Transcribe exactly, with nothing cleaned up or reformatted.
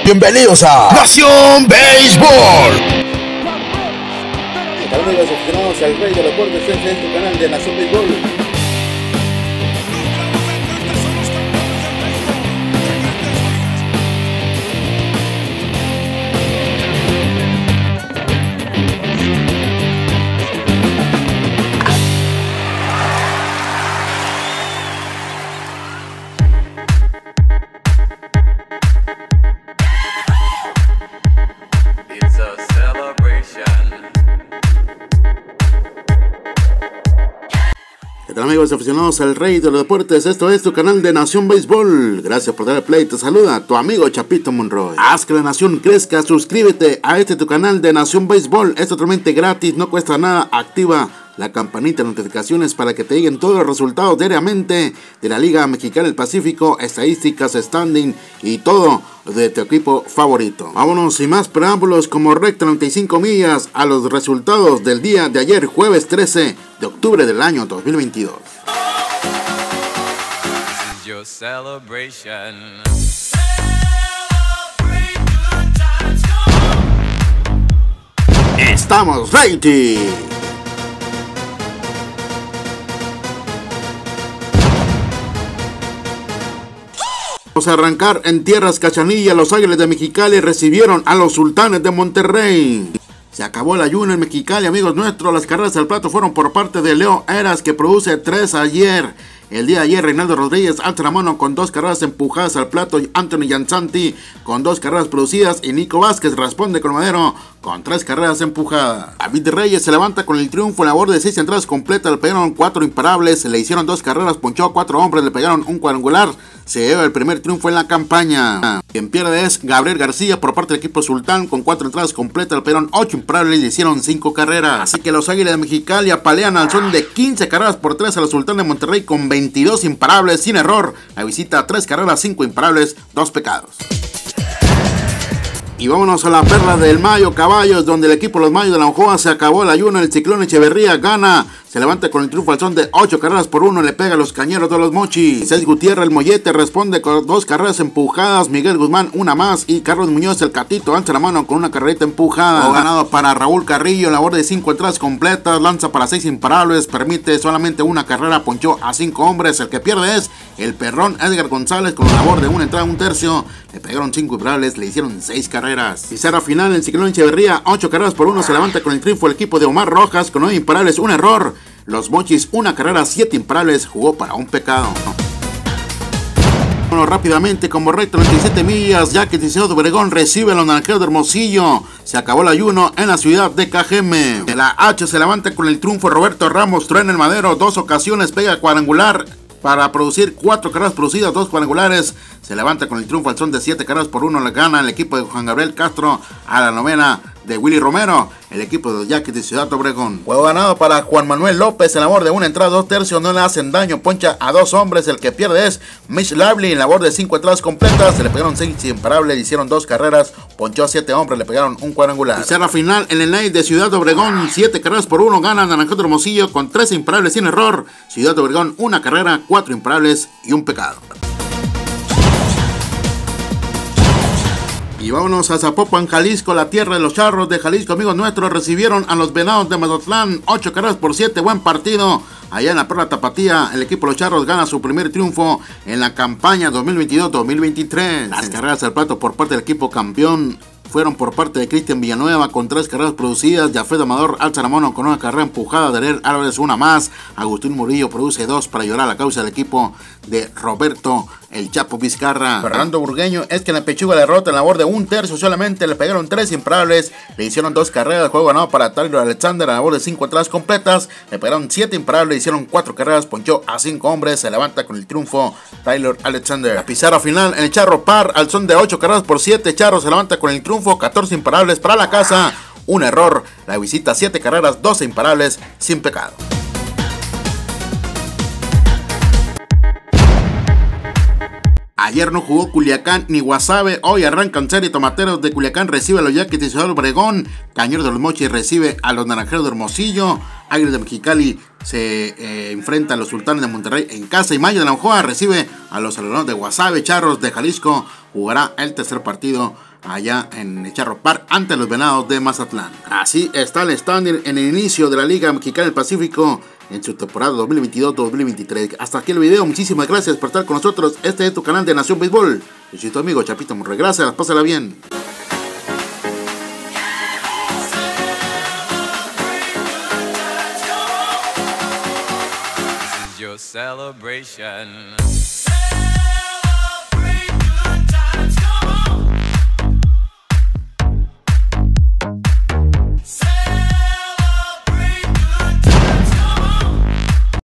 Bienvenidos a Nación Béisbol. ¿Qué tal, amigos aficionados al Rey de los Deportes? Este es tu canal de Nación Béisbol. ¿Qué tal, amigos aficionados al Rey de los Deportes? Esto es tu canal de Nación Béisbol. Gracias por darle play. Te saluda tu amigo Chapito Monroy. Haz que la nación crezca. Suscríbete a este tu canal de Nación Béisbol. Es totalmente gratis, no cuesta nada. Activa la campanita de notificaciones para que te lleguen todos los resultados diariamente de la Liga Mexicana del Pacífico, estadísticas, standing y todo de tu equipo favorito. Vámonos sin más preámbulos, como recta noventa y cinco millas, a los resultados del día de ayer, jueves trece de octubre del año dos mil veintidós. Estamos ready. Vamos a arrancar en tierras Cachanilla. Los Águilas de Mexicali recibieron a los Sultanes de Monterrey. Se acabó el ayuno en Mexicali, amigos nuestros. Las carreras al plato fueron por parte de Leo Eras, que produce tres ayer. El día de ayer, Reinaldo Rodríguez alza la mano con dos carreras empujadas al plato. Anthony Jansanti con dos carreras producidas. Y Nico Vázquez responde con Madero con tres carreras empujadas. David Reyes se levanta con el triunfo en labor de seis entradas completas. Le pegaron cuatro imparables. Le hicieron dos carreras, ponchó a cuatro hombres. Le pegaron un cuadrangular. Se lleva el primer triunfo en la campaña. Quien pierde es Gabriel García por parte del equipo Sultán. Con cuatro entradas completas. Le pegaron ocho imparables y le hicieron cinco carreras. Así que los Águilas de Mexicali apalean al son de quince carreras por tres a los Sultanes de Monterrey con veintidós imparables sin error. La visita, tres carreras, cinco imparables, dos pecados. Y vámonos a la perla del Mayo, Caballos, donde el equipo de los Mayos de la Ojoa se acabó el ayuno. El Ciclón Echeverría gana, se levanta con el triunfo al son de ocho carreras por uno. Le pega a los Cañeros de los Mochis. Cés Gutiérrez, el Mollete, responde con dos carreras empujadas. Miguel Guzmán, una más. Y Carlos Muñoz, el Catito, alza la mano con una carrerita empujada. O ganado para Raúl Carrillo, en labor de cinco entradas completas. Lanza para seis imparables, permite solamente una carrera, ponchó a cinco hombres. El que pierde es el Perrón Edgar González, con la labor de una entrada, un tercio. Le pegaron cinco imparables, le hicieron seis carreras. Y será final el Ciclón Echeverría, ocho carreras por uno. Se levanta con el triunfo el equipo de Omar Rojas con nueve imparables, un error. Los Mochis, una carrera, siete imparables, jugó para un pecado. Bueno, rápidamente, como recto noventa y siete millas, ya que Ciudad Obregón recibe a los Naranjeros de Hermosillo. Se acabó el ayuno en la ciudad de Cajeme. La H se levanta con el triunfo. Roberto Ramos truena el madero, dos ocasiones pega cuadrangular para producir cuatro carreras producidas, dos cuadrangulares. Se levanta con el triunfo al son de siete carreras por uno. Le gana el equipo de Juan Gabriel Castro a la novena de Willy Romero, el equipo de los Yaquis de Ciudad Obregón. Juego ganado para Juan Manuel López en labor de una entrada, dos tercios, no le hacen daño, poncha a dos hombres. El que pierde es Mitch Lively en labor de cinco entradas completas. Se le pegaron seis imparables, le hicieron dos carreras, ponchó a siete hombres, le pegaron un cuadrangular. Y será final en el night de Ciudad Obregón, siete carreras por uno, gana Naranjero de Hermosillo con tres imparables sin error. Ciudad Obregón, una carrera, cuatro imparables y un pecado. Y vámonos a Zapopan, Jalisco, la tierra de los Charros de Jalisco, amigos nuestros. Recibieron a los Venados de Mazatlán, ocho carreras por siete, buen partido. Allá en la Perla Tapatía, el equipo de los Charros gana su primer triunfo en la campaña dos mil veintidós dos mil veintitrés. Las carreras al plato por parte del equipo campeón fueron por parte de Cristian Villanueva con tres carreras producidas. Jafet Amador alza la mano con una carrera empujada. Daniel Álvarez una más. Agustín Murillo produce dos para ayudar a la causa del equipo de Roberto el Chapo Vizcarra. Fernando Burgueño es que en la pechuga derrota en labor de un tercio solamente. Le pegaron tres imparables, le hicieron dos carreras. Juego ganado para Tyler Alexander a labor de cinco entradas completas. Le pegaron siete imparables, le hicieron cuatro carreras, ponchó a cinco hombres. Se levanta con el triunfo Tyler Alexander. La pizarra final en el Charro Par al son de ocho carreras por siete. Charro se levanta con el triunfo, catorce imparables para la casa. Un error, la visita siete carreras, doce imparables sin pecado. Ayer no jugó Culiacán ni Guasave. Hoy arrancan serie. Tomateros de Culiacán recibe a los Yaquis de Ciudad Obregón. Cañeros de los Mochis recibe a los Naranjeros de Hermosillo. Águilas de Mexicali se eh, enfrenta a los Sultanes de Monterrey en casa. Y Mayo de la Ojoa recibe a los Algodones de Guasave. Charros de Jalisco jugará el tercer partido allá en el Charro Park ante los Venados de Mazatlán. Así está el standing en el inicio de la Liga Mexicana del Pacífico en su temporada dos mil veintidós dos mil veintitrés. Hasta aquí el video, muchísimas gracias por estar con nosotros. Este es tu canal de Nación Béisbol. Yo soy tu amigo Chapito Monroy. Gracias, pásala bien. Celebration.